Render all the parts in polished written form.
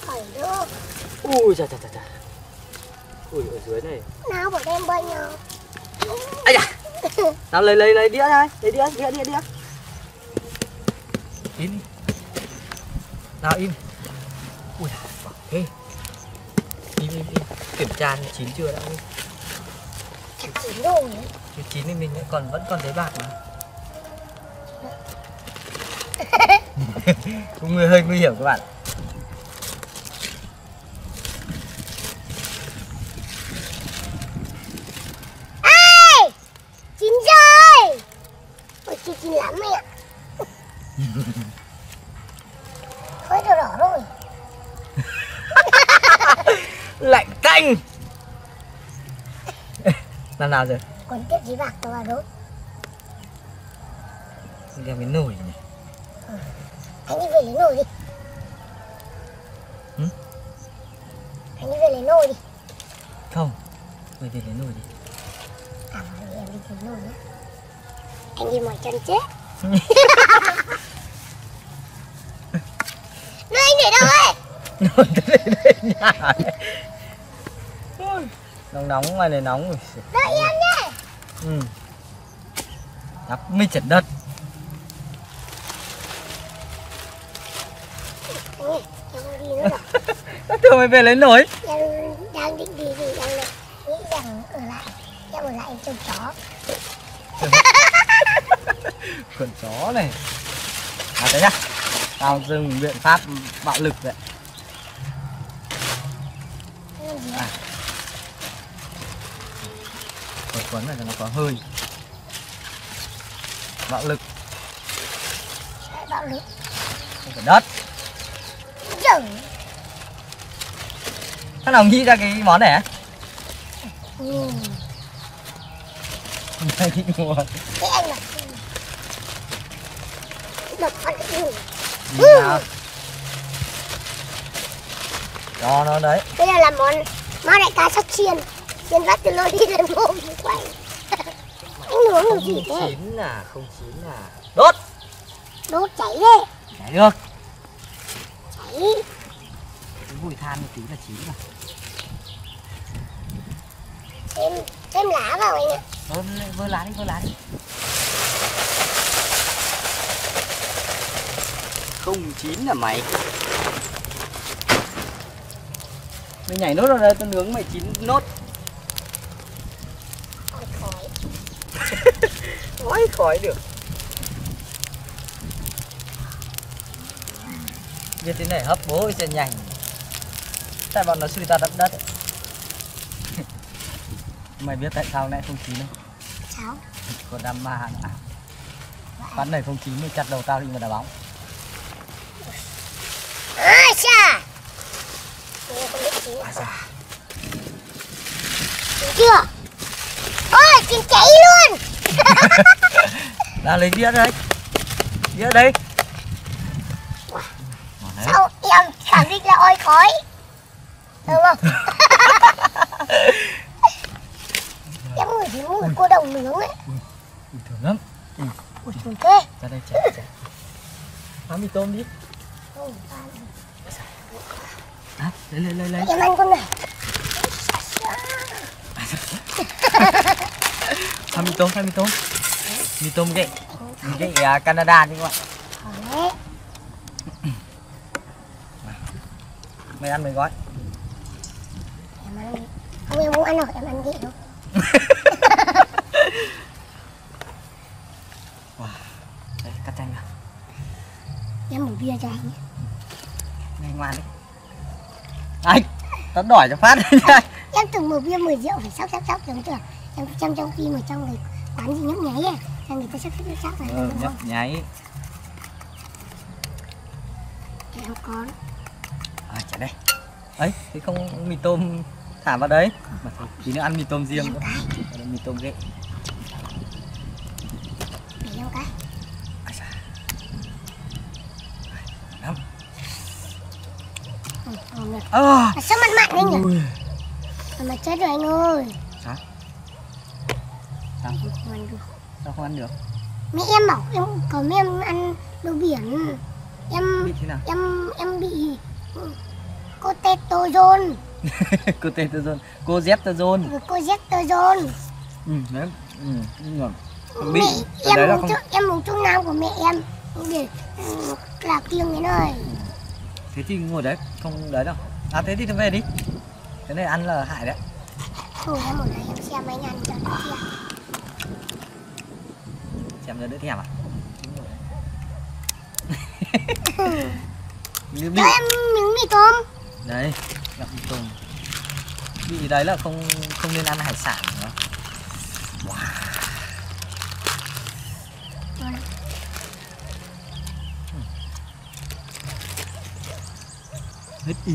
Ui chà chà chà chà. Ui ở dưới này. Nào bọn em bao nhiêu? Ây da. Nào lấy đĩa đây, lấy đĩa. Im đi. Nào im. Ui bảo thế. Im. Kiểm tra chín chưa đã. Chắc chín rồi nhỉ? Chưa chín thì mình vẫn còn thấy bạc mà. Cũng hơi nguy hiểm các bạn. Ê! Chín rồi! Ôi chưa chín lắm mày ạ. Khói đỏ rồi. Lạnh canh. Làm nào rồi? Còn tiếp gì bạc tôi vào đốt. Đem cái nồi này. Anh đi về lấy nồi đi. Anh đi về lấy nồi đi. Không, mày về lấy nồi đi. À em đi lấy nồi nhé. Anh đi mỏi chân chết. Nồi anh để đâu ấy? Nồi để nhà này. Nóng ngoài này nóng rồi. Đợi em nhé. Đắp mới chật đất. Em không đi nữa rồi. Thường mày về lấy nồi. Em đang định đi thì em lại nghĩ rằng ở lại. Em ở lại em trông chó. Con chó này. À đấy nhá. Tao dùng biện pháp bạo lực vậy. Quấn này cho nó có hơi. Bạo lực. Bạo lực. Không phải đất. Chừng. Thằng nào nghĩ ra cái món này hả? Mày thích mua. Thế anh bảo đập ăn cái nào. Cho nó đấy. Đây là làm món đại cá sóc chiên. Chiên vắt từ lôi đi lên mồm quay. Anh nướng được gì thế? Không chín à. Đốt. Đốt cháy đi. Cháy được. Cháy. Cái mùi than một tí là chín rồi. Thêm lá vào anh ạ. Vơ lá đi. Không chín là mày. Mày nhảy nốt vào đây, tao nướng mày chín nốt. Khói được. Biết thế này hấp bố sẽ nhanh. Tại bọn nó suy ta đắp đất ấy. Mày biết tại sao nãy không chín không? Sao? Còn đam ma nữa. Bắn này không chín thì chặt đầu tao đi mà đá bóng. À xa. À xa. Chín chưa? Ôi chín cháy luôn. Là lấy đĩa đây. Đĩa đây. Sao em khẳng định là oi khói. Đúng không? Em ngửi thấy mùi cô đồng nướng ấy. Ui thơm lắm. Ui thơm thế. Ra đây chả. Ăn mì tôm đi. À, lấy. Em ăn con này. Ăn mì tôm. Mì tôm gậy. Mì gậy Canada chứ các bạn. Đấy. Mày ăn mấy gói? Em ăn đi. Không em không ăn đâu, em ăn gậy đâu. Wow. Đây, cắt chanh vào. Em mở bia cho anh nhé. Này ngoan đi. Anh, tao đòi cho phát đấy nha. Em từng mở bia 10 rượu phải sóc giống tưởng. Em trong khi mà trong này bán gì nhấp nháy à. Em người ta sóc này. Nhấp nháy. Em con. À, chả đây. Ấy, thế không mì tôm thả vào đấy. Mà thôi, tí nữa ăn mì tôm riêng nữa. Mì tôm ghệ. Để em cái. Lắm. Mà sao mặn mặn anh nhỉ? Mà chết rồi anh ơi. Sao? Không ăn được. Sao không ăn được? Mẹ em bảo em cấm em ăn đồ biển. Em bị thế nào? em bị Cotetozone. Cotetozone, cozetozone. Cozetozone. Đấy. Nhưng mà Mẹ đấy là em không. em uống thuốc nam của mẹ em để là kiêng cái này. Thế thì ngồi đấy, không đấy đâu. À thế thì về đi. Cái này ăn là hại đấy. Thôi em một này em xem anh ăn cho nó thèm. Xem cho đỡ thèm à? Cho em miếng mì tôm. Đấy, gặp mì tôm. Bị đấy là không nên ăn hải sản nữa. Wow. Hết ý.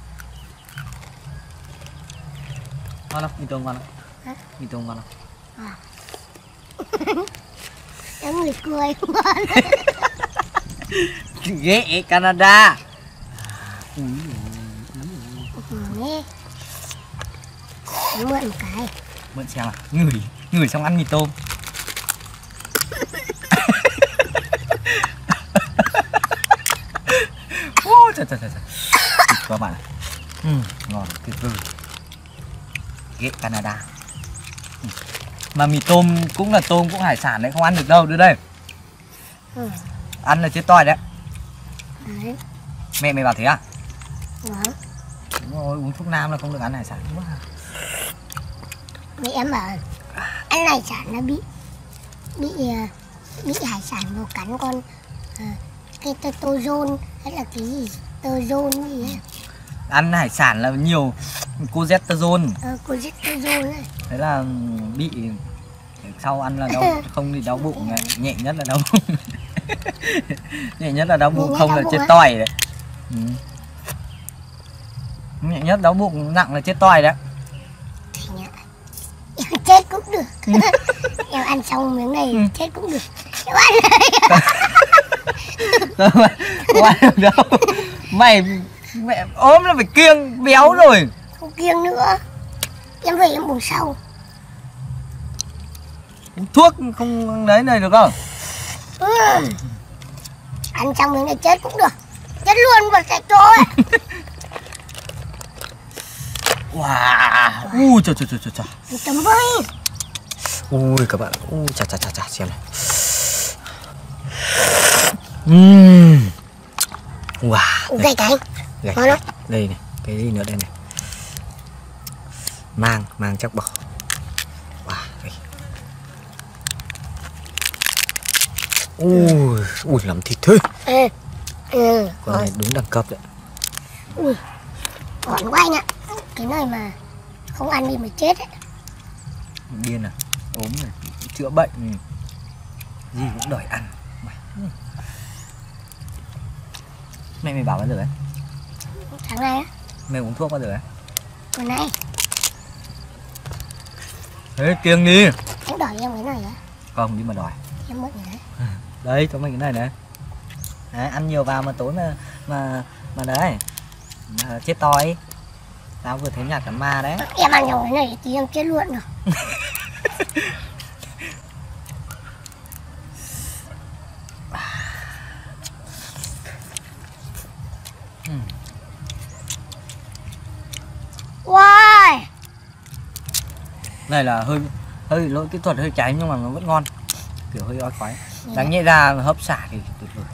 Ngon không? Mì tôm ngon không? Hả? Mì tôm ngon không? À. Em người cười ngon. Ghê Canada. Nè. Mượn một cái. Mượn xem à? Ngửi xong ăn mì tôm. Trời. Thịt quá bạn ạ. Ngon tuyệt vời. Ghê Canada. Mà mì tôm cũng là tôm, cũng hải sản đấy, không ăn được đâu, đưa đây. Ăn là chết toi đấy. Đấy. Mẹ mày bảo thế à? Vâng. Đúng rồi, uống thuốc nam là không được ăn hải sản. Mẹ em bảo ăn hải sản nó bị hải sản vào cắn con cái tozone hay là cái gì tozone gì ấy. Ăn hải sản là nhiều cozetozone. Cozetozone này. Thế là bị sau ăn là đau, không thì đau bụng này. Nhẹ nhất là đau bụng. Nhẹ nhất là đau bụng, không là chết toi đấy. Nhẹ nhất đau bụng, nặng là chết toi đấy. Em chết cũng được. Em ăn xong miếng này chết cũng được. Em ăn không ăn được đâu. Mày mẹ ốm là phải kiêng béo rồi. Không kiêng nữa. Em về em bổ sau. Thuốc không đấy này được không? Ăn xong miếng này chết cũng được. Chết luôn vào sạch thôi. Wow. Trời. Chấm với. Ui các bạn. Chà xem này. Wow. Gậy cái. Gạch. Ngon không? Đây này, cái gì nữa đây này. Mang chắc bỏ. Wow, đây. Ui làm thịt thế. Con này đúng đẳng cấp đấy. Ui, còn quá anh ạ. Cái này mà không ăn đi mà chết ấy. Điên à, ốm này, chữa bệnh gì cũng đòi ăn. Mẹ bảo bao giờ đấy? Sáng nay á. Mẹ uống thuốc bao giờ đấy? Hôm nay. Thế kiêng đi. Anh đòi em cái này á? Không, đi mà đòi. Em mượn cái đấy. Đây, cho mình cái này này. Đấy, ăn nhiều vào mà tối mà đấy mà chết toi. Tao vừa thấy nhạt cả ma đấy. Em ăn nhiều cái này thì em chết luôn rồi. Wow. Này là hơi lỗi kỹ thuật hơi cháy nhưng mà nó vẫn ngon. Kiểu hơi ói khoái. Đáng nhẽ ra hấp xả thì tuyệt vời.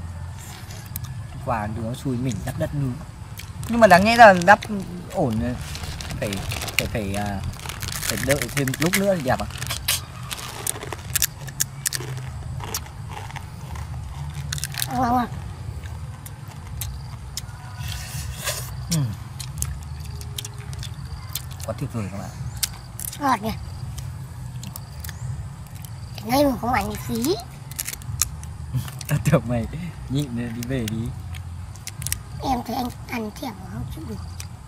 Quả đứa xui mình đắp đất nướng. Nhưng mà đáng nhẽ là đắp ổn, phải đợi thêm lúc nữa thì đẹp à. Ngon. Quá tuyệt vời các bạn. Ngọt nhỉ. Cái này mà không ăn thì phí. Tao tưởng mày nhịn đi về đi. Em thấy anh ăn thèm mà không chịu được.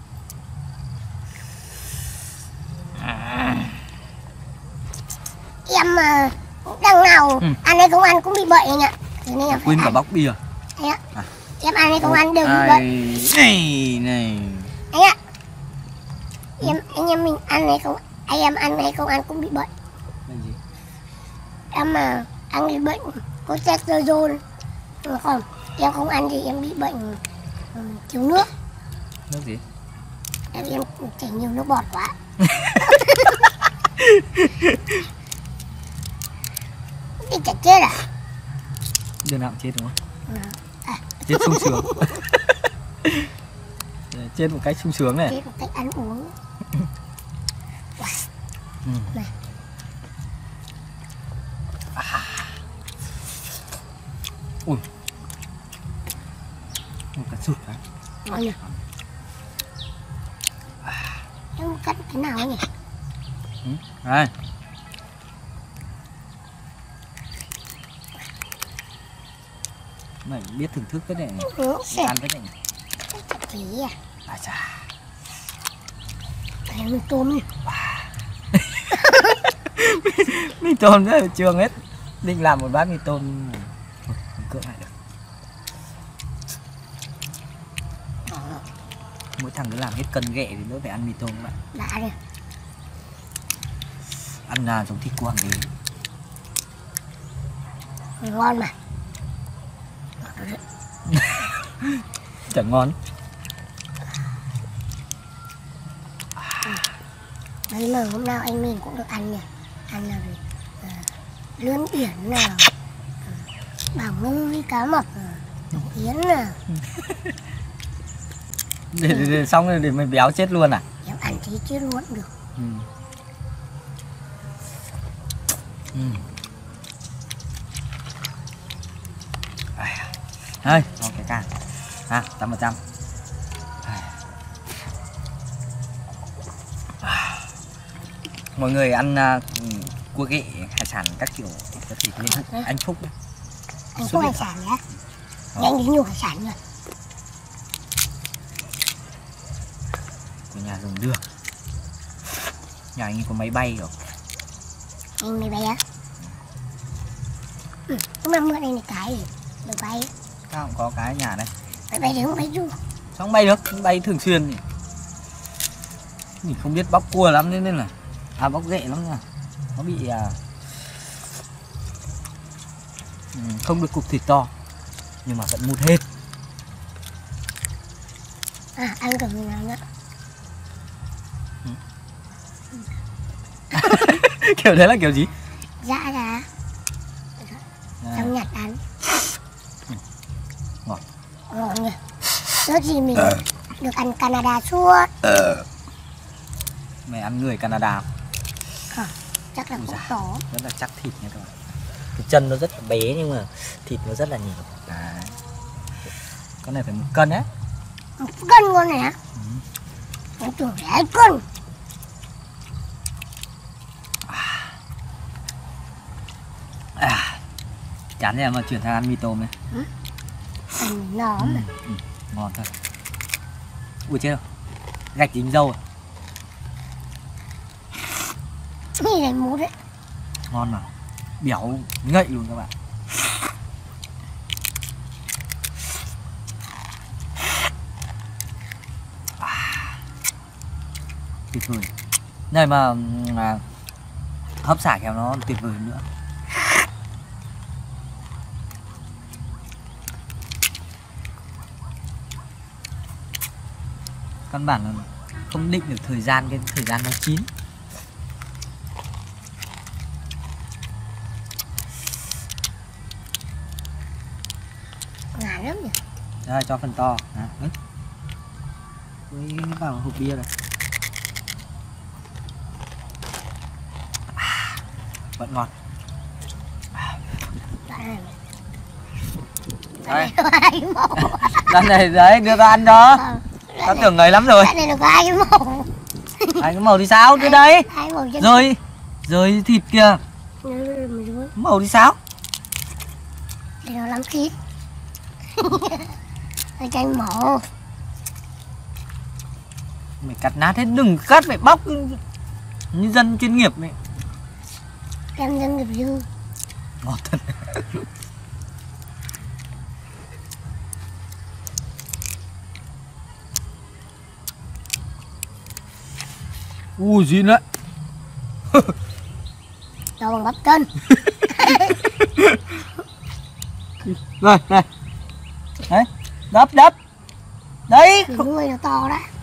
Em mà đằng nào ăn hay không ăn cũng bị bệnh anh ạ. Thế nên em Quên cả bóc bia. Anh ạ. Em ăn hay không ăn đều bị bệnh. Này. Anh ạ. Anh em mình ăn hay không, anh em ăn hay không ăn cũng bị bệnh. Bệnh gì? Em mà ăn bị bệnh colesterol. Không, em không ăn thì em bị bệnh thiếu nước. Nước gì? Em chảy nhiều nước bọt quá. Đi chả chết à? Đường nào cũng chết đúng không? À, Chết sung sướng. Chết một cách sung sướng này. chết một cách ăn uống. Này. Ui. Một cái sụt đấy. Ngon nhỉ? Em cắt cái nào ấy nhỉ? Đây. Mày biết thưởng thức cái này. Ăn cái này. Chặt tí à? À chà. Cái mì tôm. Mì tôm rất là trường hết. Định làm một bát mì tôm không cưỡng lại được. Mỗi thằng cứ làm hết cân ghẹ thì nó phải ăn mì tôm các bạn. Đã rồi. Ăn là giống thịt của hoàng đế. Ngon mà. Chẳng ngon. Đấy mà hôm nào anh mình cũng được ăn nhỉ. Ăn là gì? Lươn biển nào, bảo ngư với cá mập, yến nào. Để xong rồi để mày béo chết luôn à? Em ăn thì chết luôn được. Đây, ok ca. Ha, 100%. Mọi người ăn cua ghẹ hải sản các kiểu có thể liên hệ anh Phúc. Anh có hải sản nhá. Anh đi nhiều hải sản rồi. Của nhà dùng được. Nhà anh có máy bay rồi. Anh máy bay á? Hôm nay mượn anh này cái gì? Được bay. Tao cũng có cái ở nhà đây. Máy bay đấy không bay du. Sao không bay được? Bay thường xuyên nhỉ? Mình không biết bóc cua lắm nên là bóc ghẹ lắm nha. Nó bị không được cục thịt to nhưng mà vẫn mút hết. À, ăn được mình nào nữa. Kiểu đấy là kiểu gì? Dạ ra. Xong nhặt ăn. Ngọt. Ngon nhỉ. Ước gì mình được ăn Canada suốt. Mày ăn người Canada không? Chắc là cũng có. Rất là chắc thịt nha các bạn. Cái chân nó rất là bé nhưng mà thịt nó rất là nhiều. Đấy. Con này phải 1 cân á. 1 cân luôn này hả? Em tưởng 2 cân. Chán rồi mà chuyển sang ăn mì tôm ấy. Ăn nó mà. Ngon thật. Ui chết rồi. Gạch dính dâu à? Như này mút đấy. Ngon mà. Béo ngậy luôn các bạn. Tuyệt vời. Này mà hấp xả kéo nó tuyệt vời nữa. Căn bản là không định được thời gian nó chín. Ngán lắm nhỉ. Đây cho phần to. Đấy. Vào hộp bia này. Vẫn ngon. Đây. Đoạn này đấy đưa ra ăn đó. Tao tưởng ngấy lắm rồi. Đoạn này nó có 2 cái màu. 2 cái màu thì sao? Đưa đây. 2 màu chân. Rồi thịt kìa. Màu thì sao? Để nó lắm thịt. Hơi chanh màu. Mày cắt nát hết, đừng cắt phải bóc như dân chuyên nghiệp mày. Em dân nghiệp dư. Ngon thật. Ui gì nữa. Cho bằng bắp chân. Rồi này. Đấy, đắp. Đấy Để nuôi nó to đã.